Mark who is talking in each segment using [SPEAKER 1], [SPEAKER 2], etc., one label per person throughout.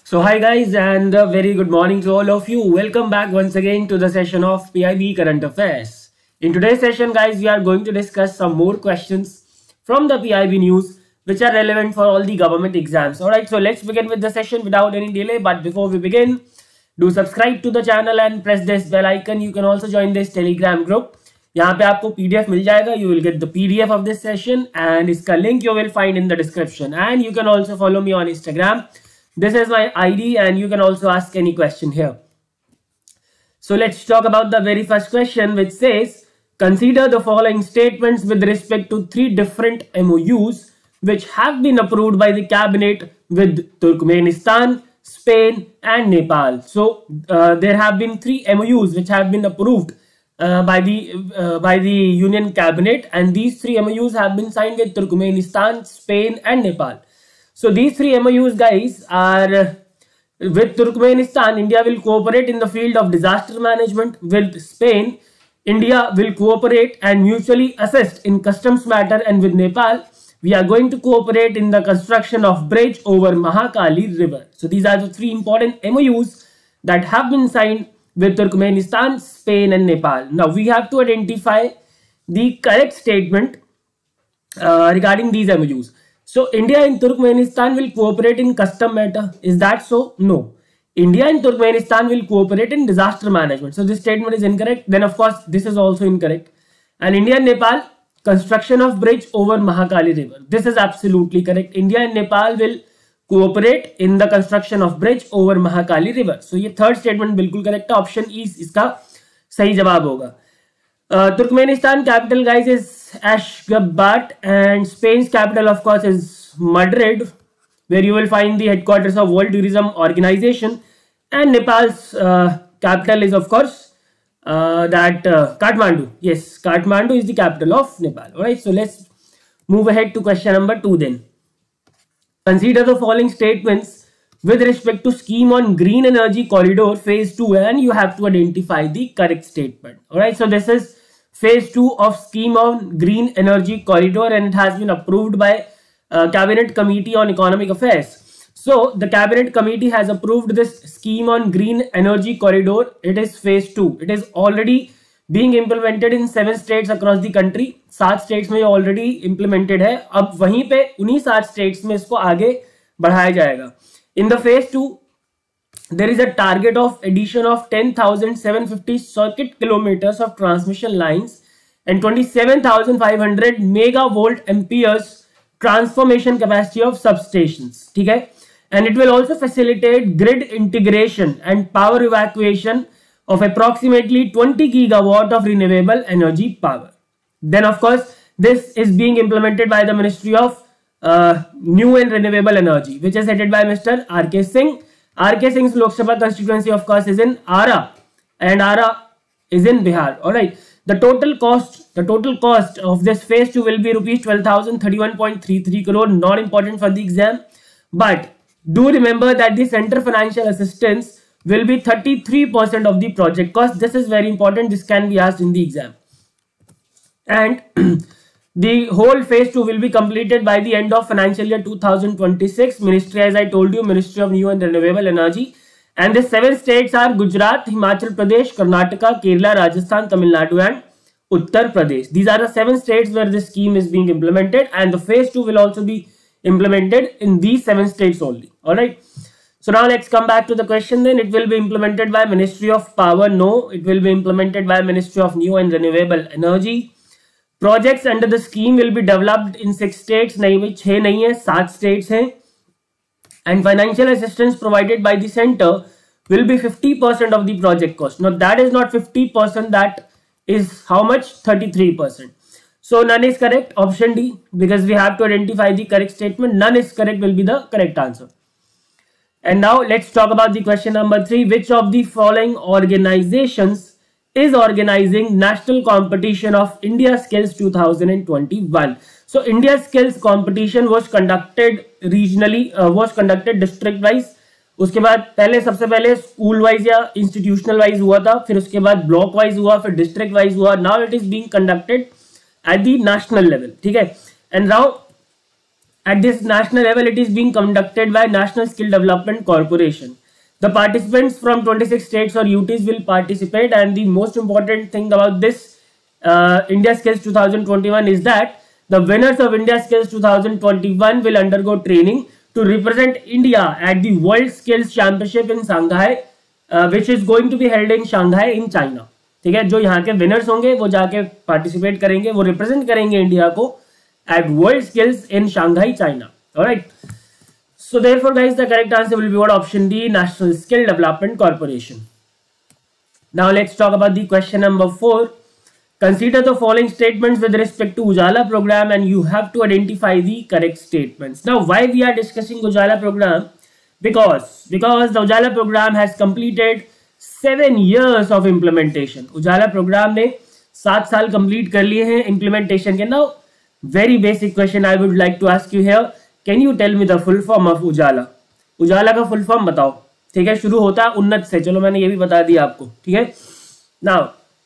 [SPEAKER 1] So hi guys and a very good morning to all of you. Welcome back once again to the session of PIB Current Affairs. In today's session guys, we are going to discuss some more questions from the PIB news which are relevant for all the government exams. Alright, so let's begin with the session without any delay. But before we begin, do subscribe to the channel and press this bell icon. You can also join this Telegram group. यहाँ पे आपको PDF मिल जाएगा. You will get the PDF of this session and इसका link you will find in the description. And you can also follow me on Instagram. This is my ID and you can also ask any question here. So let's talk about the very first question, which says, consider the following statements with respect to three different MOUs which have been approved by the cabinet with Turkmenistan, Spain and Nepal. So there have been three MOUs which have been approved by the Union Cabinet, and these three MOUs have been signed with Turkmenistan, Spain and Nepal. So these three MOUs guys are with Turkmenistan, India will cooperate in the field of disaster management. With Spain, India will cooperate and mutually assist in customs matter, and with Nepal, we are going to cooperate in the construction of bridge over Mahakali River. So these are the three important MOUs that have been signed with Turkmenistan, Spain and Nepal. Now we have to identify the correct statement regarding these MOUs. So India and Turkmenistan will cooperate in custom matter. Is that so? No. India and Turkmenistan will cooperate in disaster management. So this statement is incorrect. Then of course this is also incorrect. And India and Nepal, construction of bridge over Mahakali River. This is absolutely correct. India and Nepal will cooperate in the construction of bridge over Mahakali River. So ये third statement बिल्कुल correct है. Option E इसका सही जवाब होगा. Turkmenistan capital guys is Ashgabat and Spain's capital of course is Madrid, where you will find the headquarters of World Tourism Organization, and Nepal's capital is of course Kathmandu. Yes, Kathmandu is the capital of Nepal. Alright, so let's move ahead to question number 2 then. Consider the following statements with respect to scheme on green energy corridor phase 2, and you have to identify the correct statement. Alright, so this is phase 2 of scheme on green energy corridor, and it has been approved by Cabinet Committee on Economic Affairs. So the Cabinet Committee has approved this scheme on green energy corridor. It is phase 2. It is already being implemented in 7 states across the country. 7 states में already implemented है. अब वहीं पे उन्हीं 7 states में इसको आगे बढ़ाया जाएगा. In the phase 2, there is a target of addition of 10,750 circuit kilometers of transmission lines and 27,500 megavolt amperes transformation capacity of substations. ठीक है? And it will also facilitate grid integration and power evacuation of approximately 20 gigawatt of renewable energy power. Then of course, this is being implemented by the Ministry of New and Renewable Energy, which is headed by Mr. R.K. Singh. R.K. Singh's Lok Sabha constituency of course is in Ara, and Ara is in Bihar. Alright, the total cost of this phase 2 will be rupees 12,031.33 crore. Not important for the exam, but do remember that the center financial assistance will be 33% of the project cost. This is very important. This can be asked in the exam. And the whole phase 2 will be completed by the end of financial year 2026. Ministry, as I told you, Ministry of New and Renewable Energy. And the 7 states are Gujarat, Himachal Pradesh, Karnataka, Kerala, Rajasthan, Tamil Nadu and Uttar Pradesh. These are the 7 states where this scheme is being implemented, and the phase 2 will also be implemented in these 7 states only. Alright. So now let's come back to the question then. It will be implemented by Ministry of Power. No, it will be implemented by Ministry of New and Renewable Energy. Projects under the scheme will be developed in 6 states. नहीं भाई 6 नहीं है, 7 states हैं. And financial assistance provided by the center will be 50% of the project cost. Now that is not 50%, that is how much? 33%. So none is correct. Option D, because we have to identify the correct statement. None is correct will be the correct answer. And now let's talk about the question number 3. Which of the following organizations is organizing national competition of India Skills 2021? So India Skills competition was conducted regionally, was conducted district wise. उसके बाद पहले सबसे पहले school wise या institutional wise हुआ था, फिर उसके बाद ब्लॉक वाइज हुआ, फिर डिस्ट्रिक्ट वाइज हुआ. Now it is being conducted at the national level. ठीक है. And now At this national level, it is being conducted by National Skill Development Corporation. The participants from 26 states or UTs will participate, and the most important thing about this India Skills 2021 is that the winners of India Skills 2021 will undergo training to represent India at the World Skills Championship in Shanghai, which is going to be held in Shanghai in China. ठीक है, जो यहाँ के winners होंगे वो जाके participate करेंगे, वो रिप्रेजेंट करेंगे इंडिया को at World Skills in Shanghai, China. Alright. So therefore guys, the correct answer will be what? Option D, National Skill Development Corporation. Now let's talk about the question number 4. Consider the following statements with respect to Ujala program and you have to identify the correct statements. Now why we are discussing Ujala program? Because the Ujala program has completed 7 years of implementation. Ujala program ने 7 साल complete कर लिए हैं implementation के. Now very basic question I would like to ask you here. Can you tell me the full form of Ujala? उजाला का full form बताओ. ठीक है, शुरू होता है उन्नत से. चलो मैंने ये भी बता दिया आपको. ठीक है. Now,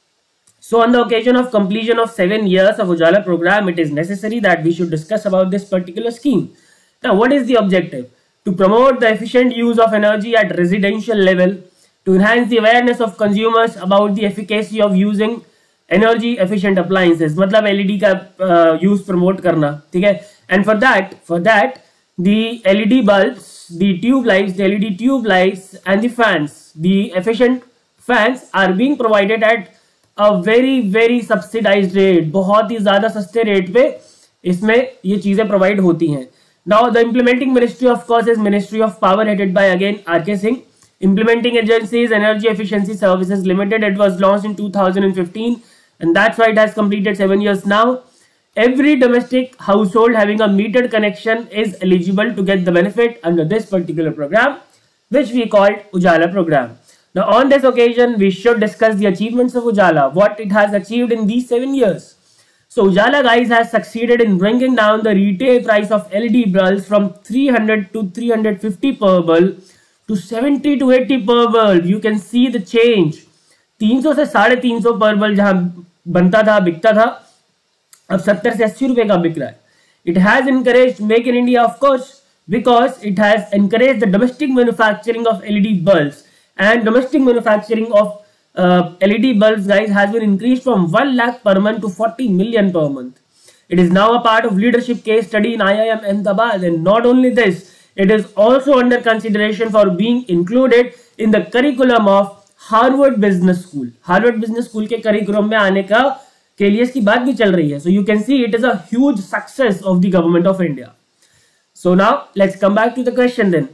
[SPEAKER 1] so on the occasion of completion of 7 years of Ujala program, it is necessary that we should discuss about this particular scheme. Now, what is the objective? To promote the efficient use of energy at residential level, to enhance the awareness of consumers about the efficacy of using energy efficient appliances, मतलब LED का use promote करना. ठीक है. And for that the LED bulbs, the tube lights, the LED tube lights and the fans, the efficient fans are being provided at a very very subsidised rate. बहुत ही ज्यादा सस्ते rate पे इसमें ये चीजें प्रोवाइड होती हैं. Now the implementing ministry of course is ministry of power, headed by again R K. Singh. Implementing agency is Energy Efficiency Services Limited. It was launched in 2015. And that's why it has completed 7 years now. Every domestic household having a metered connection is eligible to get the benefit under this particular program, which we called Ujala program. Now on this occasion, we should discuss the achievements of Ujala, what it has achieved in these 7 years. So Ujala guys has succeeded in bringing down the retail price of LED bulbs from 300 to 350 per bulb to 70 to 80 per bulb. You can see the change. 300 से 350 पर bulb जहां बनता था, बिकता था, अब 70 से 80 रुपए का बिक रहा है. It has encouraged make in India of course because it has encouraged the domestic manufacturing of LED bulbs, and domestic manufacturing of LED bulbs guys has been increased from 1 lakh per month to 40 million per month. It is now a part of leadership case study in IIM Ahmedabad, and not only this, it is also under consideration for being included in the curriculum of Harvard business school. Harvard business school के curriculum में आने का के लिए इसकी बात भी चल रही है. So you can see it is a huge success of the government of India. So now let's come back to the question. Then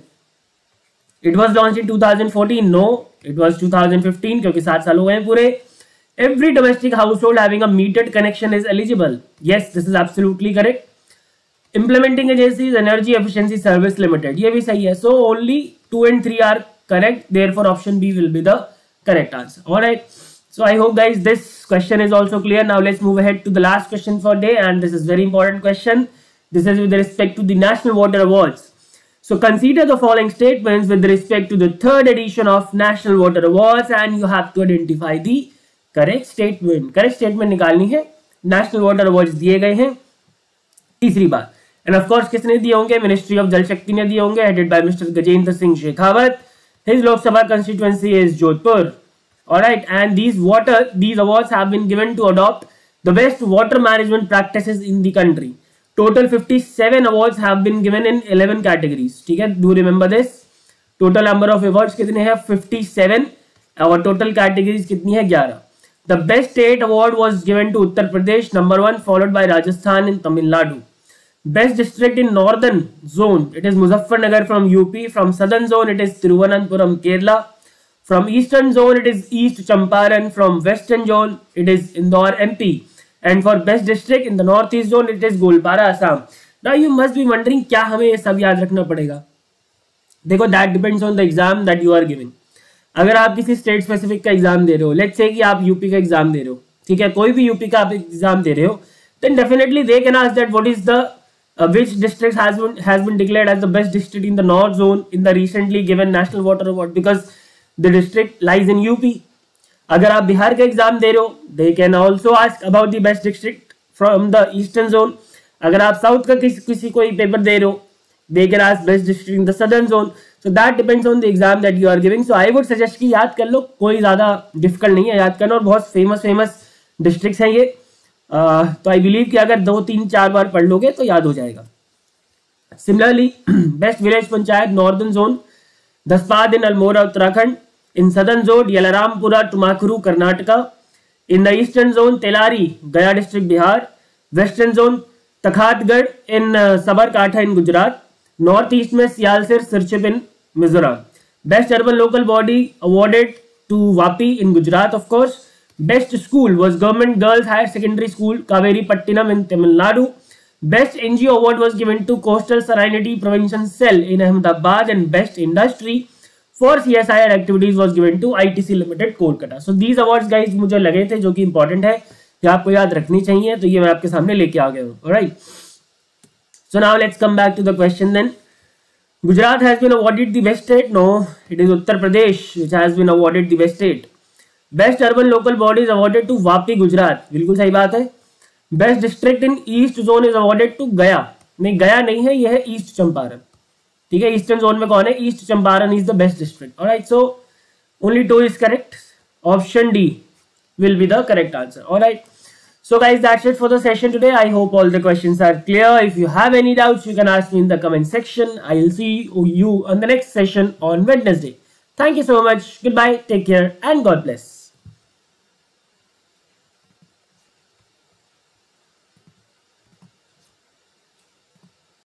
[SPEAKER 1] it was launched in 2014. No, it was 2015 क्योंकि 7 साल हो गए पूरे. Every domestic household having a metered connection is eligible. Yes, this is absolutely correct. Implementing agency is Energy Efficiency Service Limited. ये भी सही है. So only 2 and 3 are correct. Therefore option B will be the correct answer. Alright. So I hope guys this question is also clear. Now let's move ahead to the last question for day, and this is very important question. This is with respect to the National Water Awards. So consider the following statements with respect to the 3rd edition of National Water Awards, and you have to identify the correct statement. Correct statement निकालनी है. National Water Awards दिए गए हैं. तीसरी बात, and of course किसने दिए होंगे? मिनिस्ट्री ऑफ जल शक्ति ने दिए होंगे, headed by Mr. Gajendra Singh Shekhawat. His Lok Sabha constituency is Jodhpur. Alright, and these awards have been given to adopt the best water management practices in the country. Total 57 awards have been given in 11 categories. ठीक है, do remember this. Total number of awards कितने हैं? 57. और total categories कितनी है? 11. The best state award was given to Uttar Pradesh, number 1, followed by Rajasthan and Tamil Nadu. Best district in northern zone, it is Muzaffarnagar from UP. From southern zone, it is Thiruvananthapuram, Kerala. From eastern zone, it is East Champaran. From western zone, it is Indore, MP. And for best district in the northeast zone, it is Golpara, Assam. Now you must be wondering, क्या हमें ये सब याद रखना पड़ेगा? देखो, that depends on the exam that you are giving. अगर आप किसी स्टेट स्पेसिफिक का एग्जाम दे रहे हो, लेट्स से कि आप यूपी का एग्जाम दे रहे हो, ठीक है, कोई भी यूपी का आप एग्जाम दे रहे हो, then definitely they can ask that what is the which district has been declared as the best district in the north zone in the recently given National Water Award, because the district lies in UP. अगर आप बिहार का exam दे रहे हो, they can also ask about the best district from the eastern zone. अगर आप south का किसी कोई पेपर दे रहे हो, they can ask best district in the southern zone. So that depends on the exam that you are giving. So I would suggest कि याद कर लो, कोई ज़्यादा डिफिकल्ट नहीं है याद करना, और बहुत फेमस डिस्ट्रिक्ट्स हैं ये. तो आई बिलीव कि अगर 2-3-4 बार पढ़ लोगे तो याद हो जाएगा. Similarly best village panchayat northern zone, Daspad in Almora Uttarakhand. In southern zone Yalarampura Tumakuru Karnataka. In the eastern zone Telari Gaya district Bihar. Western zone Takhatgarh in Sabarkantha in Gujarat. North east में Sialsir Serchhip in Mizoram. Best urban local body awarded to Vapi in Gujarat of course. Best school was government girls higher secondary school Kaveri Pattinam in Tamil Nadu. Best NGO award was given to Coastal Salinity Prevention Cell in Ahmedabad, and best industry for CSIR activities was given to ITC Limited Kolkata. So these awards guys मुझे लगे थे जो कि important है, कि आपको याद रखनी चाहिए, तो ये मैं आपके सामने लेके आ गया हूँ. Alright. So now let's come back to the question then. Gujarat has been awarded the best state. No, it is Uttar Pradesh which has been awarded the best state. Best urban local body is awarded to Vapi Gujarat. बिल्कुल सही बात है. Best district in east zone is awarded to Gaya. नहीं, गया नहीं है, यह है ईस्ट चंपारण. ठीक है, ईस्टर्न जोन में कौन है? East Champaran is the best district. Alright, so only 2 is correct. Option D will be the correct answer. Alright, so guys, that's it for the session today. I hope all the questions are clear. If you have any doubts, you can ask me in the comment section. I'll see you on the next session on Wednesday. Thank you so much. Goodbye, take care, and God bless.